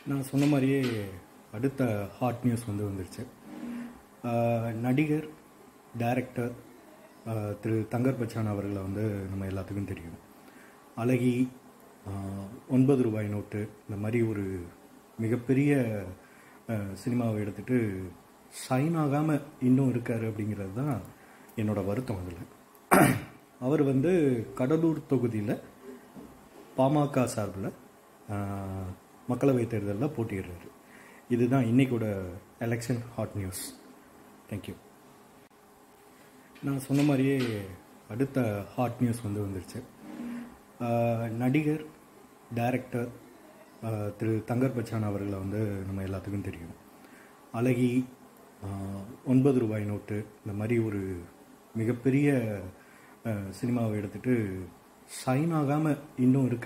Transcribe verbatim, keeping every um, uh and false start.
நான் சொன்ன மாதிரியே அடுத்த ஹாட் நியூஸ் வந்து வந்துருச்சு. நடிகர் டைரக்டர் திரு தங்கர் பச்சான் அவர்களை வந்து நம்ம எல்லாத்துக்கும் தெரியும். அழகி, ஒன்பது ரூபாய் நோட்டு, இந்த மாதிரி ஒரு மிகப்பெரிய சினிமாவை எடுத்துகிட்டு ஷைன் ஆகாமல் இன்னும் இருக்கார் அப்படிங்கிறது தான் என்னோடய வருத்தம். அதில் அவர் வந்து கடலூர் தொகுதியில் பாமக சார்பில் மக்களவைத் தேர்தலில் போட்டியிடுறாரு. இதுதான் இன்றைக்கூட எலெக்ஷன் ஹாட் நியூஸ். தேங்க்யூ. நான் சொன்ன மாதிரியே அடுத்த ஹாட் நியூஸ் வந்து வந்துருச்சு. நடிகர் டைரக்டர் திரு தங்கர் பச்சான் அவர்களை வந்து நம்ம எல்லாத்துக்கும் தெரியும். அழகி, ஒன்பது ரூபாய் நோட்டு, இந்த மாதிரி ஒரு மிகப்பெரிய சினிமாவை எடுத்துகிட்டு ஷைன் ஆகாமல் இன்னும் இருக்க